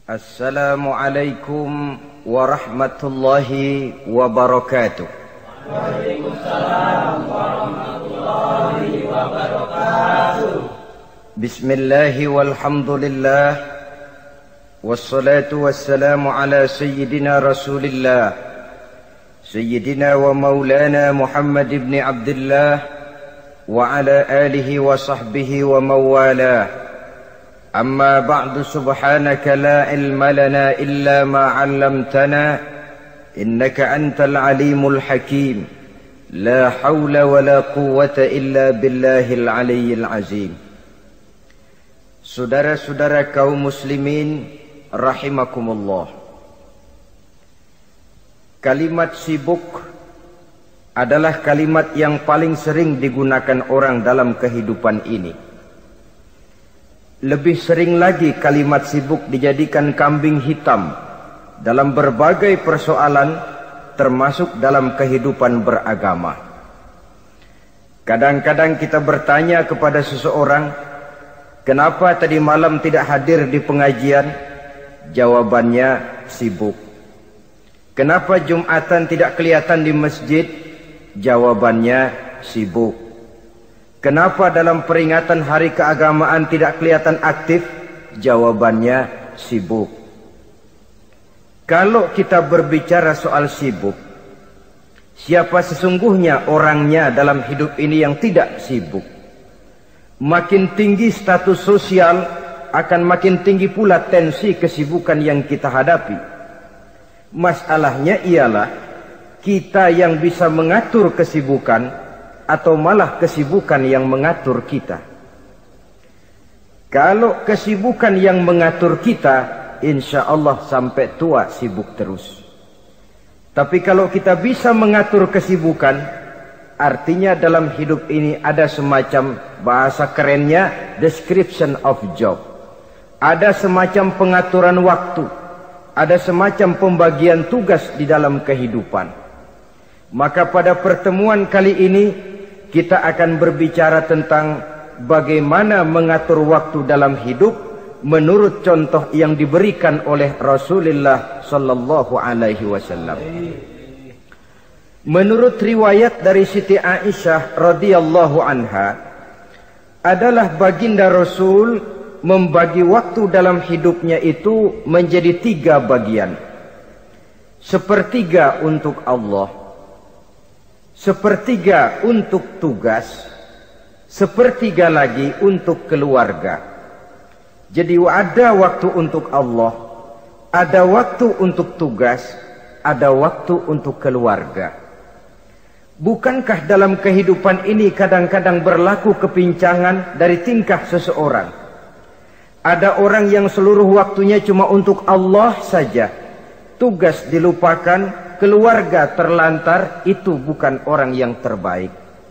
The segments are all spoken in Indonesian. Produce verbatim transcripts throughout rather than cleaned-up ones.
Assalamualaikum warahmatullahi wabarakatuh. Waalaikumsalam warahmatullahi wabarakatuh. Bismillahi walhamdulillah, wassalatu wassalamu ala sayyidina rasulillah, sayyidina wa maulana Muhammad ibn Abdullah wa ala alihi wa sahbihi wa mawalah. أما بعد سبحانك لا علم لنا إلا ما علمتنا إنك أنت العليم الحكيم لا حول ولا قوة إلا بالله العلي العظيم. Saudara-saudara kaum muslimin rahimakumullah, kalimat sibuk adalah kalimat yang paling sering digunakan orang dalam kehidupan ini. Lebih sering lagi kalimat sibuk dijadikan kambing hitam dalam berbagai persoalan, termasuk dalam kehidupan beragama. Kadang-kadang kita bertanya kepada seseorang, kenapa tadi malam tidak hadir di pengajian? Jawabannya, sibuk. Kenapa Jumatan tidak kelihatan di masjid? Jawabannya, sibuk. Kenapa dalam peringatan hari keagamaan tidak kelihatan aktif? Jawabannya, sibuk. Kalau kita berbicara soal sibuk, siapa sesungguhnya orangnya dalam hidup ini yang tidak sibuk? Makin tinggi status sosial, akan makin tinggi pula tensi kesibukan yang kita hadapi. Masalahnya ialah kita yang bisa mengatur kesibukan atau malah kesibukan yang mengatur kita. Kalau kesibukan yang mengatur kita, insya Allah sampai tua sibuk terus. Tapi kalau kita bisa mengatur kesibukan, artinya dalam hidup ini ada semacam, bahasa kerennya, description of job. Ada semacam pengaturan waktu, ada semacam pembagian tugas di dalam kehidupan. Maka pada pertemuan kali ini kita akan berbicara tentang bagaimana mengatur waktu dalam hidup menurut contoh yang diberikan oleh Rasulullah sallallahu alaihi wasallam. Menurut riwayat dari Siti Aisyah radhiyallahu anha, adalah baginda Rasul membagi waktu dalam hidupnya itu menjadi tiga bagian. Sepertiga untuk Allah, sepertiga untuk tugas, sepertiga lagi untuk keluarga. Jadi ada waktu untuk Allah, ada waktu untuk tugas, ada waktu untuk keluarga. Bukankah dalam kehidupan ini kadang-kadang berlaku kepincangan dari tingkah seseorang? Ada orang yang seluruh waktunya cuma untuk Allah saja, tugas dilupakan, keluarga terlantar. Itu bukan orang yang terbaik.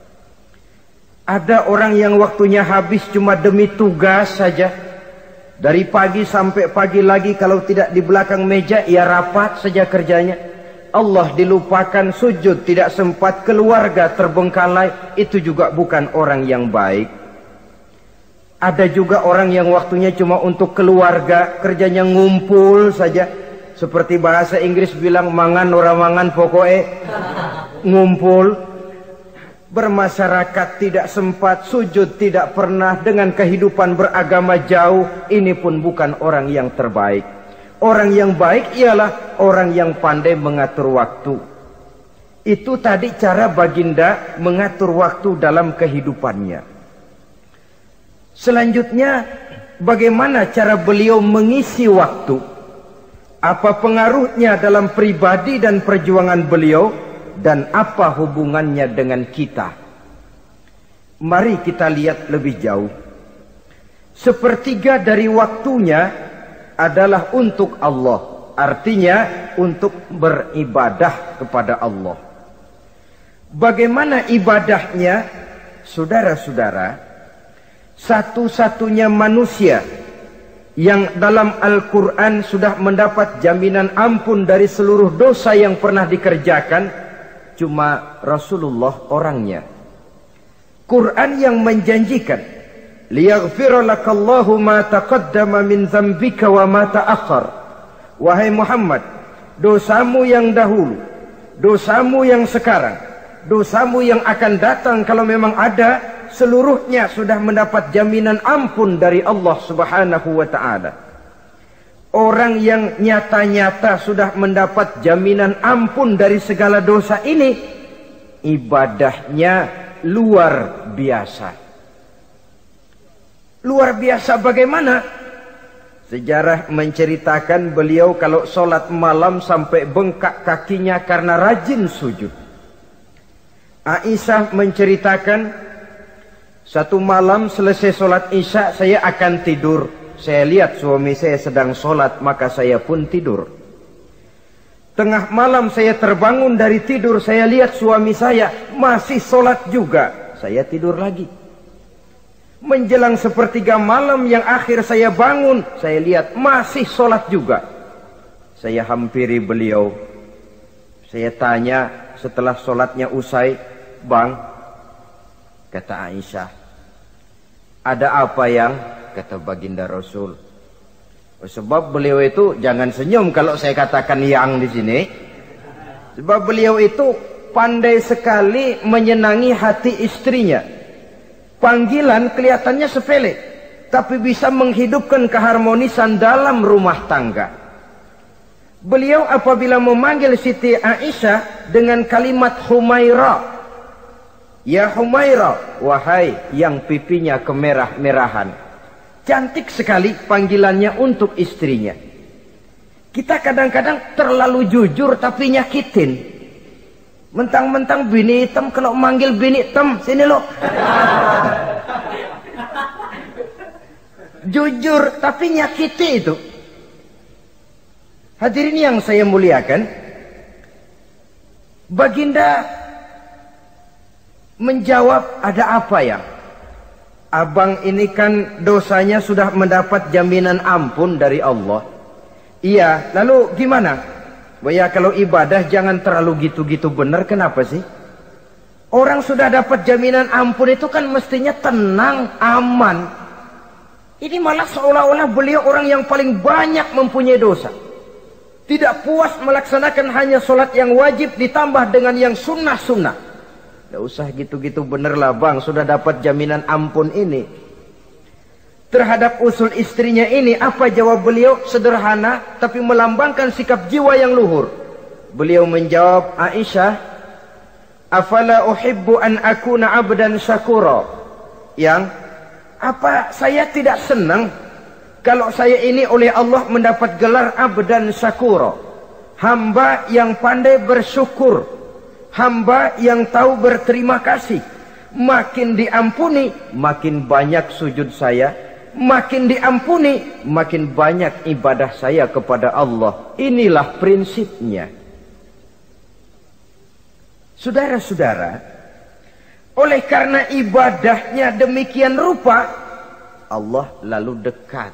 Ada orang yang waktunya habis cuma demi tugas saja, dari pagi sampai pagi lagi, kalau tidak di belakang meja ia rapat saja kerjanya. Allah dilupakan, sujud tidak sempat, keluarga terbengkalai. Itu juga bukan orang yang baik. Ada juga orang yang waktunya cuma untuk keluarga, kerjanya ngumpul saja. Seperti bahasa Inggris bilang, mangan ora mangan pokoke ngumpul. Bermasyarakat tidak sempat, sujud tidak pernah, dengan kehidupan beragama jauh. Ini pun bukan orang yang terbaik. Orang yang baik ialah orang yang pandai mengatur waktu. Itu tadi cara baginda mengatur waktu dalam kehidupannya. Selanjutnya, bagaimana cara beliau mengisi waktu? Apa pengaruhnya dalam pribadi dan perjuangan beliau, dan apa hubungannya dengan kita? Mari kita lihat lebih jauh. Sepertiga dari waktunya adalah untuk Allah, artinya untuk beribadah kepada Allah. Bagaimana ibadahnya? Saudara-saudara, satu-satunya manusia yang dalam Al-Quran sudah mendapat jaminan ampun dari seluruh dosa yang pernah dikerjakan, cuma Rasulullah orangnya. Quran yang menjanjikan liyaghfira lakallahu ma taqaddama min dzambika wa ma ta'akhkhar wahai Muhammad, dosamu yang dahulu, dosamu yang sekarang, dosamu yang akan datang kalau memang ada, seluruhnya sudah mendapat jaminan ampun dari Allah Subhanahu wa ta'ala. Orang yang nyata-nyata sudah mendapat jaminan ampun dari segala dosa ini, ibadahnya luar biasa. Luar biasa bagaimana? Sejarah menceritakan beliau kalau sholat malam sampai bengkak kakinya karena rajin sujud. Aisyah menceritakan, satu malam selesai sholat isya saya akan tidur. Saya lihat suami saya sedang sholat, maka saya pun tidur. Tengah malam saya terbangun dari tidur, saya lihat suami saya masih sholat juga. Saya tidur lagi. Menjelang sepertiga malam yang akhir saya bangun, saya lihat masih sholat juga. Saya hampiri beliau. Saya tanya setelah sholatnya usai, "Bang," kata Aisyah, "ada apa yang?" Kata baginda Rasul. Sebab beliau itu, jangan senyum kalau saya katakan yang di sini. Sebab beliau itu pandai sekali menyenangi hati istrinya. Panggilan kelihatannya sepele, tapi bisa menghidupkan keharmonisan dalam rumah tangga. Beliau apabila memanggil Siti Aisyah dengan kalimat Humaira, "Ya Humaira," wahai yang pipinya kemerah-merahan. Cantik sekali panggilannya untuk istrinya. Kita kadang-kadang terlalu jujur tapi nyakitin. Mentang-mentang bini hitam, kalau manggil bini hitam, sini lo. Jujur tapi nyakiti itu. Hadirin yang saya muliakan, baginda menjawab, "Ada apa ya? Abang ini kan dosanya sudah mendapat jaminan ampun dari Allah." "Iya, lalu gimana?" "Ya kalau ibadah jangan terlalu gitu-gitu benar." "Kenapa sih?" Orang sudah dapat jaminan ampun itu kan mestinya tenang, aman. Ini malah seolah-olah beliau orang yang paling banyak mempunyai dosa. Tidak puas melaksanakan hanya sholat yang wajib ditambah dengan yang sunnah-sunnah. Tidak usah gitu-gitu bener lah bang, sudah dapat jaminan ampun ini. Terhadap usul istrinya ini, apa jawab beliau? Sederhana tapi melambangkan sikap jiwa yang luhur. Beliau menjawab, "Aisyah, afala uhibbu an akuna abdan syakura." Yang, apa saya tidak senang kalau saya ini oleh Allah mendapat gelar abdan syakura, hamba yang pandai bersyukur, hamba yang tahu berterima kasih. Makin diampuni, makin banyak sujud saya. Makin diampuni, makin banyak ibadah saya kepada Allah. Inilah prinsipnya. Saudara-saudara, oleh karena ibadahnya demikian rupa, Allah lalu dekat.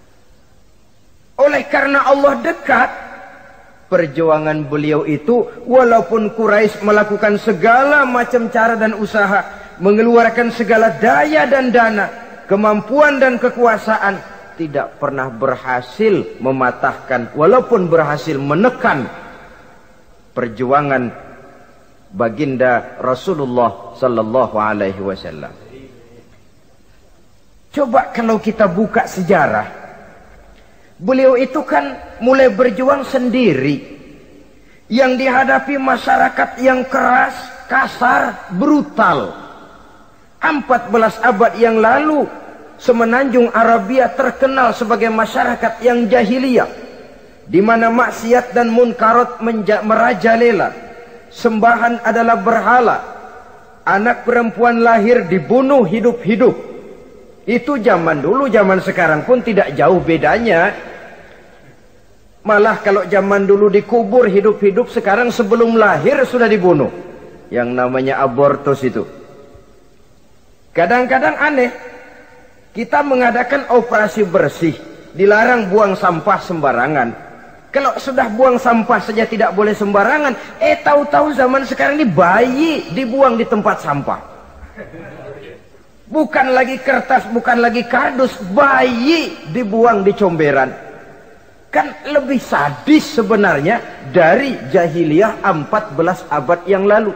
Oleh karena Allah dekat, perjuangan beliau itu, walaupun Quraisy melakukan segala macam cara dan usaha, mengeluarkan segala daya dan dana, kemampuan dan kekuasaan, tidak pernah berhasil mematahkan, walaupun berhasil menekan perjuangan baginda Rasulullah sallallahu alaihi wasallam. Coba kalau kita buka sejarah, beliau itu kan mulai berjuang sendiri, yang dihadapi masyarakat yang keras, kasar, brutal. empat belas abad yang lalu, semenanjung Arabia terkenal sebagai masyarakat yang jahiliyah, di mana maksiat dan munkarat merajalela, sembahan adalah berhala, anak perempuan lahir dibunuh hidup-hidup. Itu zaman dulu, zaman sekarang pun tidak jauh bedanya. Malah kalau zaman dulu dikubur hidup-hidup, sekarang sebelum lahir sudah dibunuh. Yang namanya abortus itu. Kadang-kadang aneh, kita mengadakan operasi bersih, dilarang buang sampah sembarangan. Kalau sudah buang sampah saja tidak boleh sembarangan, eh tahu-tahu zaman sekarang ini bayi dibuang di tempat sampah. Bukan lagi kertas, bukan lagi kardus, bayi dibuang di comberan. Kan lebih sadis sebenarnya dari jahiliyah empat belas abad yang lalu.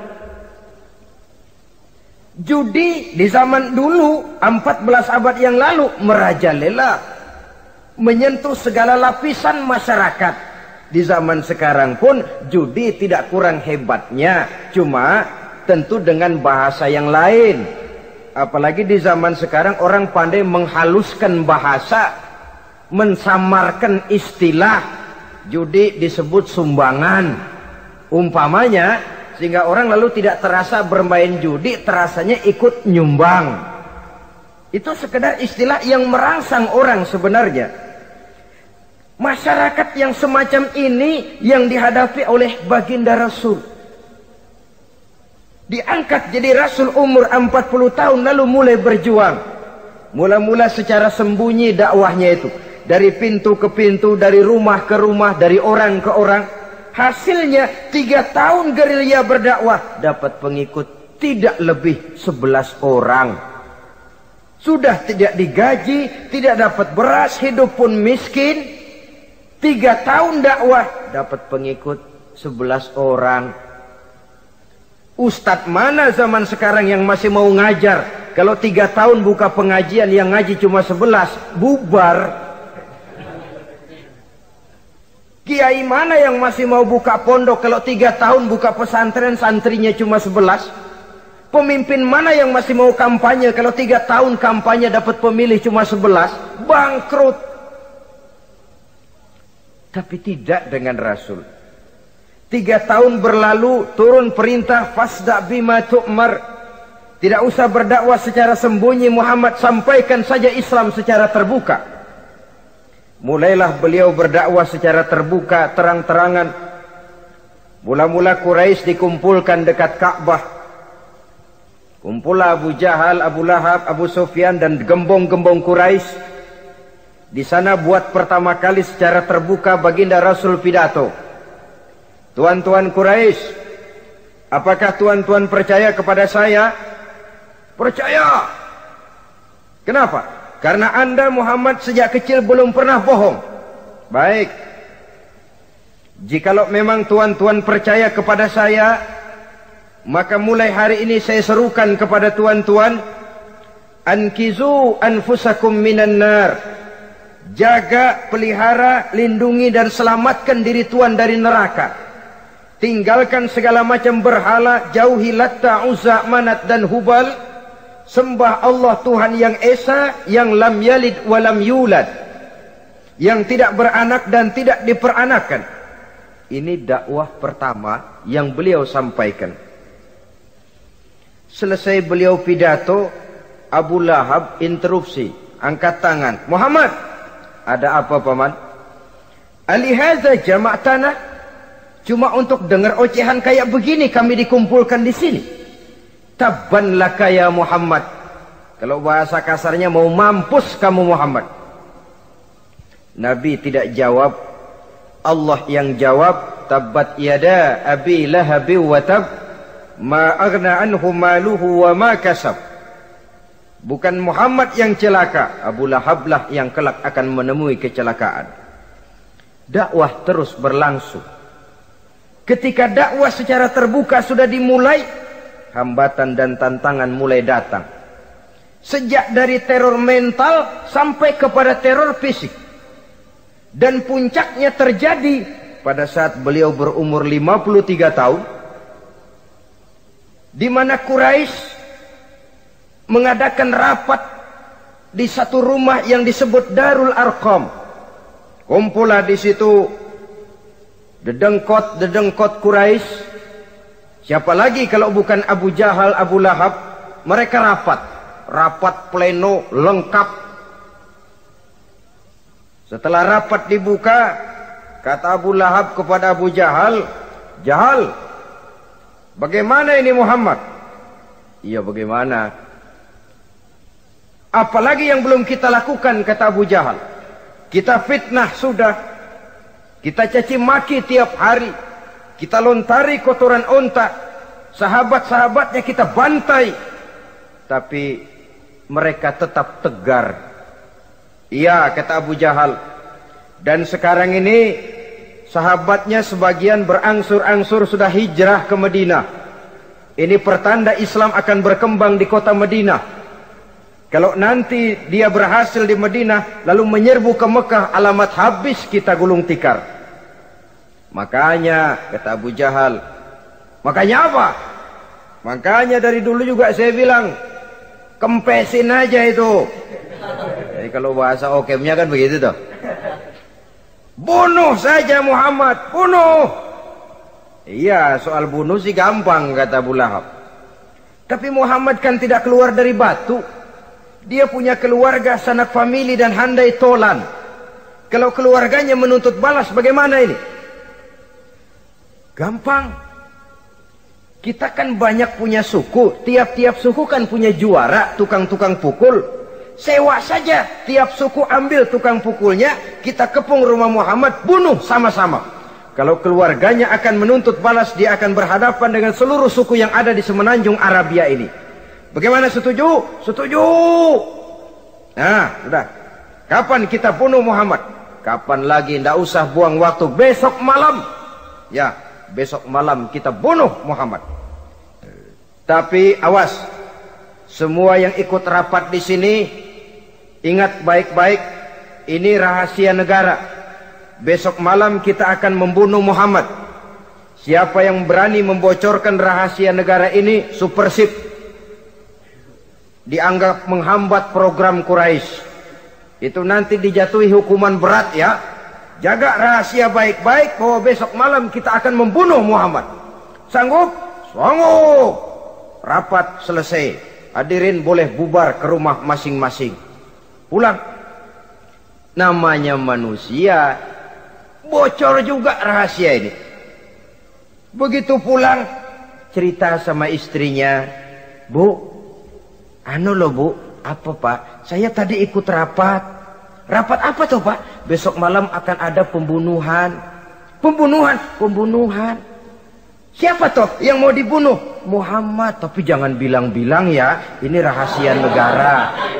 Judi di zaman dulu empat belas abad yang lalu merajalela, menyentuh segala lapisan masyarakat. Di zaman sekarang pun judi tidak kurang hebatnya, cuma tentu dengan bahasa yang lain. Apalagi di zaman sekarang orang pandai menghaluskan bahasa, mensamarkan istilah. Judi disebut sumbangan umpamanya, sehingga orang lalu tidak terasa bermain judi, terasanya ikut nyumbang. Itu sekedar istilah yang merangsang orang sebenarnya. Masyarakat yang semacam ini yang dihadapi oleh baginda Rasul. Diangkat jadi Rasul umur empat puluh tahun, lalu mulai berjuang. Mula-mula secara sembunyi dakwahnya itu, dari pintu ke pintu, dari rumah ke rumah, dari orang ke orang. Hasilnya tiga tahun gerilya berdakwah, dapat pengikut tidak lebih sebelas orang. Sudah tidak digaji, tidak dapat beras, hidup pun miskin. Tiga tahun dakwah, dapat pengikut sebelas orang. Ustadz mana zaman sekarang yang masih mau ngajar? Kalau tiga tahun buka pengajian, yang ngaji cuma sebelas, bubar. Kiai mana yang masih mau buka pondok? Kalau tiga tahun buka pesantren, santrinya cuma sebelas. Pemimpin mana yang masih mau kampanye? Kalau tiga tahun kampanye dapat pemilih cuma sebelas, bangkrut. Tapi tidak dengan Rasul. Tiga tahun berlalu, turun perintah fasda bima tu'mar. Tidak usah berdakwah secara sembunyi Muhammad, sampaikan saja Islam secara terbuka. Mulailah beliau berdakwah secara terbuka, terang-terangan. Mula-mula Quraisy dikumpulkan dekat Ka'bah. Kumpulah Abu Jahal, Abu Lahab, Abu Sufyan dan gembong-gembong Quraisy. Di sana buat pertama kali secara terbuka baginda Rasul pidato. Tuan-tuan Quraisy, apakah tuan-tuan percaya kepada saya? Percaya. Kenapa? Karena anda Muhammad sejak kecil belum pernah bohong. Baik. Jikalau memang tuan-tuan percaya kepada saya, maka mulai hari ini saya serukan kepada tuan-tuan, ankizu anfusakum minan nar. Jaga, pelihara, lindungi dan selamatkan diri tuan dari neraka. Tinggalkan segala macam berhala, jauhi Latta, Uzza, Manat dan Hubal. Sembah Allah Tuhan yang Esa, yang lam yalid walam yulad, yang tidak beranak dan tidak diperanakan. Ini dakwah pertama yang beliau sampaikan. Selesai beliau pidato, Abu Lahab interupsi, angkat tangan. Muhammad, ada apa paman? Alihaza jama'tana, cuma untuk dengar ocehan kayak begini kami dikumpulkan di sini. Tabban laka ya Muhammad. Kalau bahasa kasarnya, mau mampus kamu Muhammad. Nabi tidak jawab, Allah yang jawab. Tabbat yada abi lahabi wa tab, ma aghna anhu maluhu wa ma kasab. Bukan Muhammad yang celaka, Abu Lahab lah yang kelak akan menemui kecelakaan. Dakwah terus berlangsung. Ketika dakwah secara terbuka sudah dimulai, hambatan dan tantangan mulai datang. Sejak dari teror mental sampai kepada teror fisik. Dan puncaknya terjadi pada saat beliau berumur lima puluh tiga tahun, di mana Quraisy mengadakan rapat di satu rumah yang disebut Darul Arqam. Kumpulah di situ dedengkot-dedengkot Quraisy. Siapa lagi kalau bukan Abu Jahal, Abu Lahab? Mereka rapat, rapat pleno lengkap. Setelah rapat dibuka, kata Abu Lahab kepada Abu Jahal, Jahal, bagaimana ini Muhammad? Iya, bagaimana? Apalagi yang belum kita lakukan, kata Abu Jahal. Kita fitnah sudah, kita caci maki tiap hari, kita lontari kotoran onta, sahabat-sahabatnya kita bantai, tapi mereka tetap tegar. Iya, kata Abu Jahal, Dan sekarang ini sahabatnya sebagian berangsur-angsur sudah hijrah ke Madinah. Ini pertanda Islam akan berkembang di kota Madinah. Kalau nanti dia berhasil di Madinah lalu menyerbu ke Mekah, alamat habis kita gulung tikar. Makanya kata Abu Jahal, makanya apa? Makanya dari dulu juga saya bilang, kempesin aja itu. Jadi kalau bahasa okemnya kan begitu toh. Bunuh saja Muhammad, bunuh. Iya, soal bunuh sih gampang kata Abu Lahab. Tapi Muhammad kan tidak keluar dari batu. Dia punya keluarga, sanak famili dan handai tolan. Kalau keluarganya menuntut balas bagaimana ini? Gampang. Kita kan banyak punya suku. Tiap-tiap suku kan punya juara, tukang-tukang pukul. Sewa saja, tiap suku ambil tukang pukulnya, kita kepung rumah Muhammad, bunuh sama-sama. Kalau keluarganya akan menuntut balas, dia akan berhadapan dengan seluruh suku yang ada di semenanjung Arabia ini. Bagaimana, setuju? Setuju. Nah, sudah. Kapan kita bunuh Muhammad? Kapan lagi? Tidak usah buang waktu. Besok malam. Ya, besok malam kita bunuh Muhammad. Tapi awas. Semua yang ikut rapat di sini, ingat baik-baik, ini rahasia negara. Besok malam kita akan membunuh Muhammad. Siapa yang berani membocorkan rahasia negara ini, supersip. Dianggap menghambat program Quraisy. Itu nanti dijatuhi hukuman berat ya. Jaga rahasia baik-baik bahwa besok malam kita akan membunuh Muhammad. Sanggup? Sanggup. Rapat selesai. Hadirin boleh bubar ke rumah masing-masing. Pulang. Namanya manusia, bocor juga rahasia ini. Begitu pulang, cerita sama istrinya, Bu, anu loh Bu, apa Pak? Saya tadi ikut rapat. Rapat apa tuh Pak? Besok malam akan ada pembunuhan. Pembunuhan? Pembunuhan. Siapa toh yang mau dibunuh? Muhammad. Tapi jangan bilang-bilang ya, ini rahasia negara.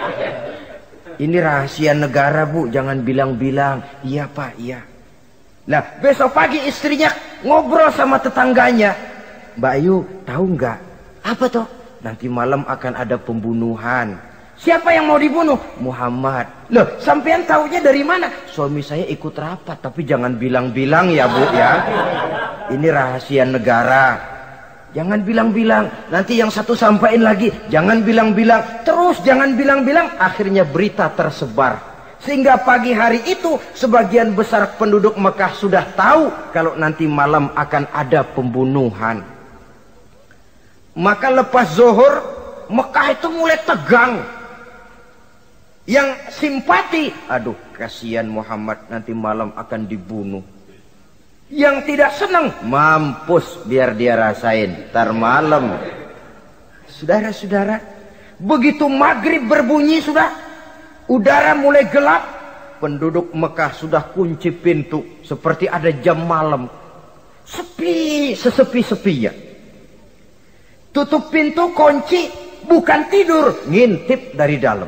Ini rahasia negara Bu, jangan bilang-bilang. Iya Pak, iya. Nah, besok pagi istrinya ngobrol sama tetangganya. Mbak Ayu, tahu nggak? Apa toh? Nanti malam akan ada pembunuhan. Siapa yang mau dibunuh? Muhammad. Loh, sampean taunya dari mana? Suami saya ikut rapat, tapi jangan bilang-bilang ya Bu ya. Ini rahasia negara. Jangan bilang-bilang. Nanti yang satu sampaikan lagi. Jangan bilang-bilang. Terus jangan bilang-bilang. Akhirnya berita tersebar. Sehingga pagi hari itu sebagian besar penduduk Mekah sudah tahu kalau nanti malam akan ada pembunuhan. Maka lepas zuhur, Mekah itu mulai tegang. Yang simpati, aduh kasihan Muhammad nanti malam akan dibunuh. Yang tidak senang, mampus biar dia rasain tar malam. Saudara-saudara, begitu maghrib berbunyi sudah, udara mulai gelap, penduduk Mekah sudah kunci pintu seperti ada jam malam. Sepi, sesepi-sepinya. Tutup pintu, kunci, bukan tidur, ngintip dari dalam.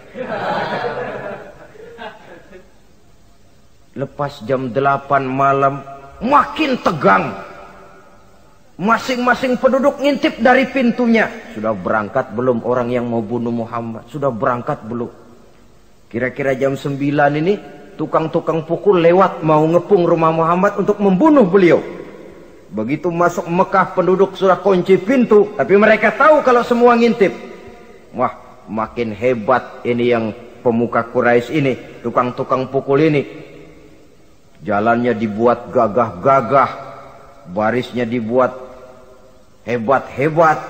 Lepas jam delapan malam, makin tegang. Masing-masing penduduk ngintip dari pintunya. Sudah berangkat belum orang yang mau bunuh Muhammad? Sudah berangkat belum? Kira-kira jam sembilan ini, tukang-tukang pukul lewat mau ngepung rumah Muhammad untuk membunuh beliau. Begitu masuk Mekah, penduduk sudah kunci pintu, tapi mereka tahu kalau semua ngintip. Wah, makin hebat ini yang pemuka Quraisy ini, tukang-tukang pukul ini. Jalannya dibuat gagah-gagah, barisnya dibuat hebat-hebat.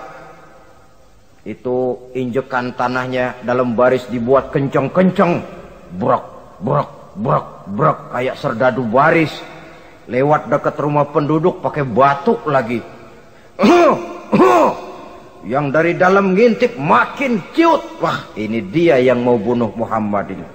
Itu injekan tanahnya dalam baris dibuat kenceng-kenceng, brok, brok, brok, brok, kayak serdadu baris. Lewat dekat rumah penduduk pakai batuk lagi. Yang dari dalam ngintip makin ciut. Wah, ini dia yang mau bunuh Muhammad ini.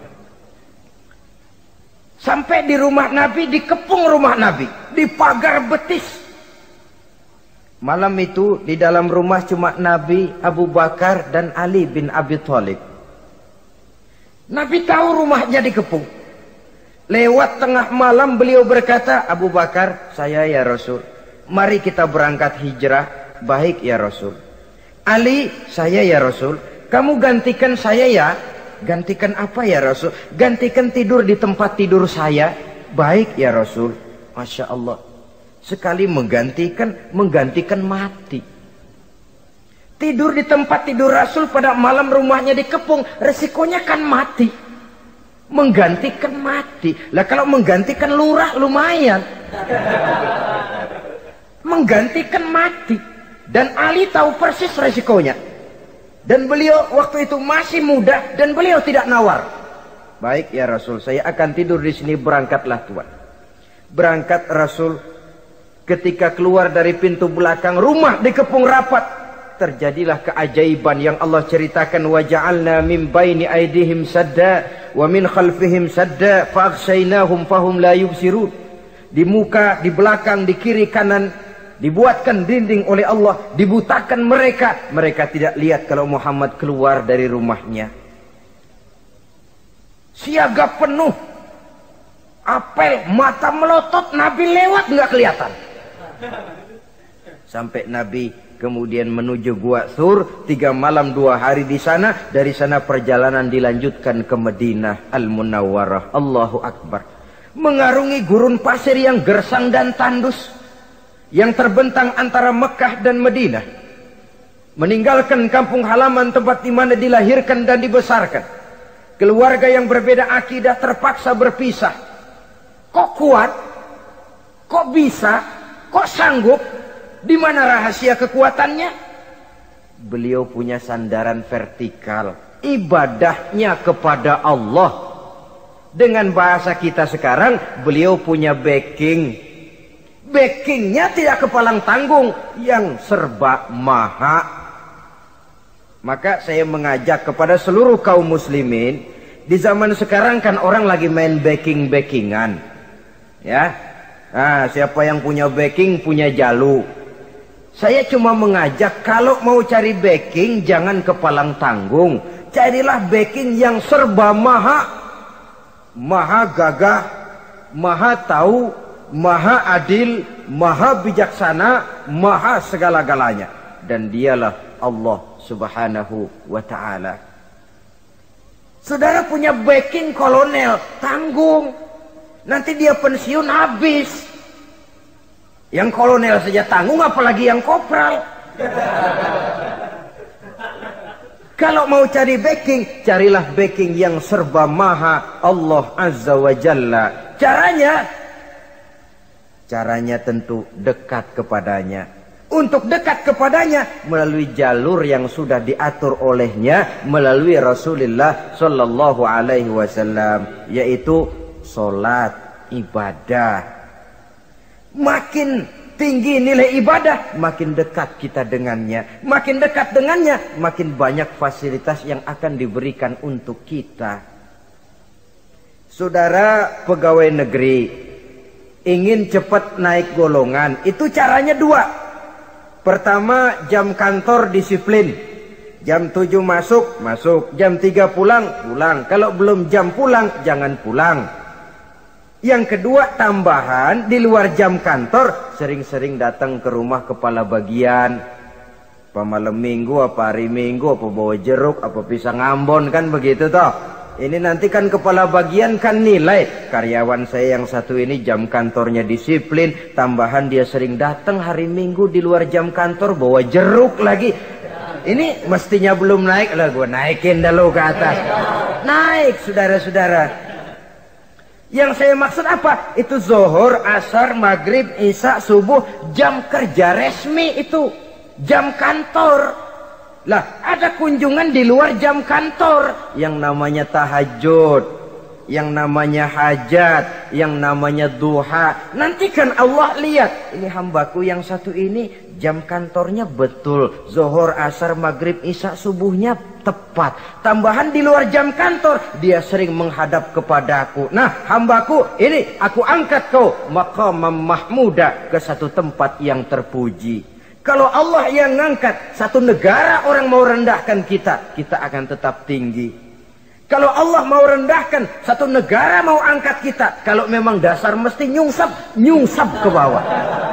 Sampai di rumah Nabi, dikepung rumah Nabi, di pagar betis. Malam itu di dalam rumah cuma Nabi, Abu Bakar dan Ali bin Abi Thalib. Nabi tahu rumahnya dikepung. Lewat tengah malam beliau berkata, Abu Bakar, saya ya Rasul. Mari kita berangkat hijrah. Baik ya Rasul. Ali, saya ya Rasul. Kamu gantikan saya ya. Gantikan apa ya Rasul? Gantikan tidur di tempat tidur saya. Baik ya Rasul. Masya Allah. Sekali menggantikan, menggantikan mati. Tidur di tempat tidur Rasul pada malam rumahnya dikepung, resikonya kan mati. Menggantikan mati. Lah kalau menggantikan lurah lumayan. Menggantikan mati. Dan Ali tahu persis resikonya. Dan beliau waktu itu masih muda dan beliau tidak nawar. Baik ya Rasul, saya akan tidur di sini, berangkatlah Tuan. Berangkat Rasul, ketika keluar dari pintu belakang rumah dikepung rapat. Terjadilah keajaiban yang Allah ceritakan, wa ja'alna min baini aydihim sadda wa min khalfihim sadda fa aghshaynahum fahum la yubsirun. Di muka, di belakang, di kiri kanan dibuatkan dinding oleh Allah, dibutakan mereka. Mereka tidak lihat kalau Muhammad keluar dari rumahnya. Siaga penuh, apel, mata melotot, Nabi lewat nggak kelihatan. Sampai Nabi kemudian menuju Gua Thur, tiga malam dua hari di sana. Dari sana perjalanan dilanjutkan ke Madinah Al-Munawwarah. Allahu Akbar. Mengarungi gurun pasir yang gersang dan tandus, yang terbentang antara Mekah dan Madinah. Meninggalkan kampung halaman tempat di mana dilahirkan dan dibesarkan. Keluarga yang berbeda akidah terpaksa berpisah. Kok kuat? Kok bisa? Kok sanggup? Di mana rahasia kekuatannya? Beliau punya sandaran vertikal, ibadahnya kepada Allah. Dengan bahasa kita sekarang, beliau punya backing. Backingnya tidak kepalang tanggung, yang serba maha. Maka saya mengajak kepada seluruh kaum muslimin, di zaman sekarang kan orang lagi main backing-backingan, ya. Nah, siapa yang punya backing punya jalu. Saya cuma mengajak, kalau mau cari backing jangan kepalang tanggung. Carilah backing yang serba maha. Maha gagah, maha tahu, maha adil, maha bijaksana, maha segala-galanya. Dan dialah Allah subhanahu wa ta'ala. Saudara punya backing kolonel, tanggung. Nanti dia pensiun habis. Yang kolonel saja tanggung, apalagi yang kopral. Kalau mau cari backing, carilah backing yang serba maha, Allah Azza wa Jalla. Caranya, caranya tentu dekat kepadanya. Untuk dekat kepadanya melalui jalur yang sudah diatur olehnya, melalui Rasulullah Sallallahu Alaihi Wasallam, yaitu solat, ibadah. Makin tinggi nilai ibadah, makin dekat kita dengannya. Makin dekat dengannya, makin banyak fasilitas yang akan diberikan untuk kita. Saudara pegawai negeri ingin cepat naik golongan, itu caranya dua. Pertama, jam kantor disiplin. Jam tujuh masuk, masuk. Jam tiga pulang, pulang. Kalau belum jam pulang, jangan pulang. Yang kedua, tambahan di luar jam kantor, sering-sering datang ke rumah kepala bagian. Apa malam minggu, apa hari minggu, apa bawa jeruk, apa pisang Ambon, kan begitu toh. Ini nanti kan kepala bagian kan nilai. Karyawan saya yang satu ini jam kantornya disiplin, tambahan dia sering datang hari minggu di luar jam kantor bawa jeruk lagi. Ini mestinya belum naik, lah gue naikin dulu ke atas. Naik, saudara-saudara. Yang saya maksud apa? Itu zuhur, asar, maghrib, isya, subuh, jam kerja resmi itu. Jam kantor. Lah, ada kunjungan di luar jam kantor. Yang namanya tahajud, yang namanya hajat, yang namanya duha. Nanti kan Allah lihat, ini hambaku yang satu ini jam kantornya betul. Zuhur, asar, maghrib, isya, subuhnya tepat. Tambahan di luar jam kantor, dia sering menghadap kepadaku. Nah, hambaku ini aku angkat kau maqamam mahmuda, ke satu tempat yang terpuji. Kalau Allah yang ngangkat, satu negara orang mau rendahkan kita, kita akan tetap tinggi. Kalau Allah mau rendahkan, satu negara mau angkat kita, kalau memang dasar mesti nyungsap, nyungsap ke bawah.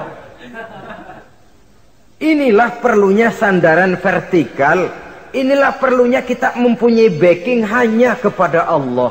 Inilah perlunya sandaran vertikal. Inilah perlunya kita mempunyai backing hanya kepada Allah.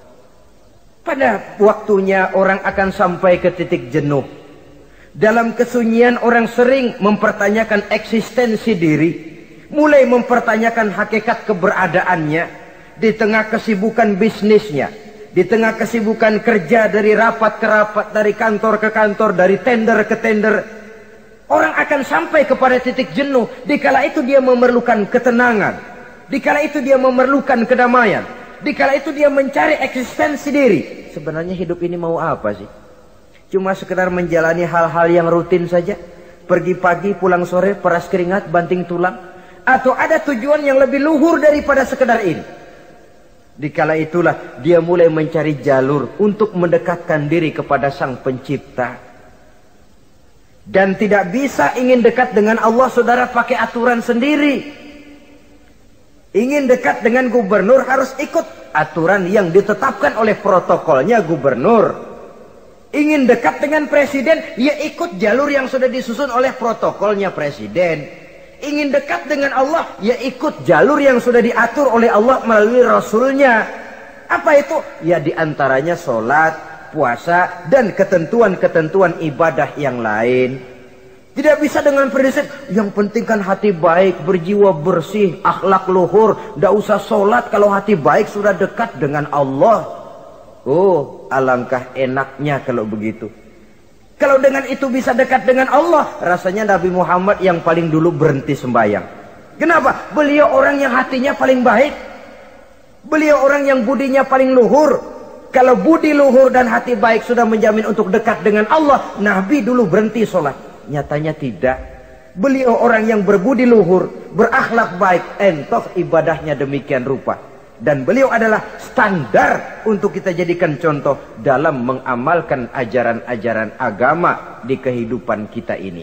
Pada waktunya orang akan sampai ke titik jenuh. Dalam kesunyian orang sering mempertanyakan eksistensi diri, mulai mempertanyakan hakikat keberadaannya. Di tengah kesibukan bisnisnya, di tengah kesibukan kerja dari rapat ke rapat, dari kantor ke kantor, dari tender ke tender, orang akan sampai kepada titik jenuh. Dikala itu dia memerlukan ketenangan, dikala itu dia memerlukan kedamaian, dikala itu dia mencari eksistensi diri. Sebenarnya hidup ini mau apa sih? Cuma sekedar menjalani hal-hal yang rutin saja, pergi pagi pulang sore, peras keringat banting tulang, atau ada tujuan yang lebih luhur daripada sekedar ini? Dikala itulah dia mulai mencari jalur untuk mendekatkan diri kepada Sang Pencipta. Dan tidak bisa ingin dekat dengan Allah, saudara, pakai aturan sendiri. Ingin dekat dengan gubernur harus ikut aturan yang ditetapkan oleh protokolnya gubernur. Ingin dekat dengan presiden, ya ikut jalur yang sudah disusun oleh protokolnya presiden. Ingin dekat dengan Allah, ya ikut jalur yang sudah diatur oleh Allah melalui Rasulnya. Apa itu? Ya diantaranya sholat, puasa, dan ketentuan-ketentuan ibadah yang lain. Tidak bisa dengan prinsip, yang penting kan hati baik, berjiwa bersih, akhlak luhur. Tidak usah sholat kalau hati baik sudah dekat dengan Allah. Oh, alangkah enaknya kalau begitu. Kalau dengan itu bisa dekat dengan Allah, rasanya Nabi Muhammad yang paling dulu berhenti sembahyang. Kenapa? Beliau orang yang hatinya paling baik. Beliau orang yang budinya paling luhur. Kalau budi luhur dan hati baik sudah menjamin untuk dekat dengan Allah, Nabi dulu berhenti sholat. Nyatanya tidak. Beliau orang yang berbudi luhur, berakhlak baik, entoh ibadahnya demikian rupa. Dan beliau adalah standar untuk kita jadikan contoh dalam mengamalkan ajaran-ajaran agama di kehidupan kita ini.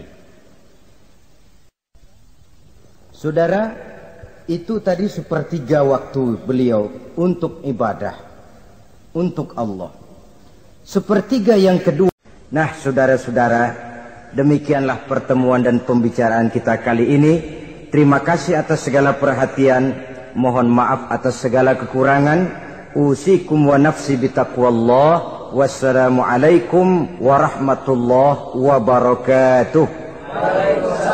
Saudara, itu tadi sepertiga waktu beliau untuk ibadah, untuk Allah. Sepertiga yang kedua. Nah, saudara-saudara, demikianlah pertemuan dan pembicaraan kita kali ini. Terima kasih atas segala perhatian. Mohon maaf atas segala kekurangan. Usikum wa nafsi bitaqwallah. Wassalamualaikum warahmatullahi wabarakatuh.